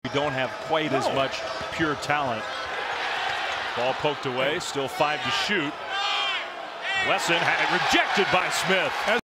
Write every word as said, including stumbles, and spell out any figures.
We don't have quite no. as much pure talent. Ball poked away, still five to shoot. Wesson had it rejected by Smith.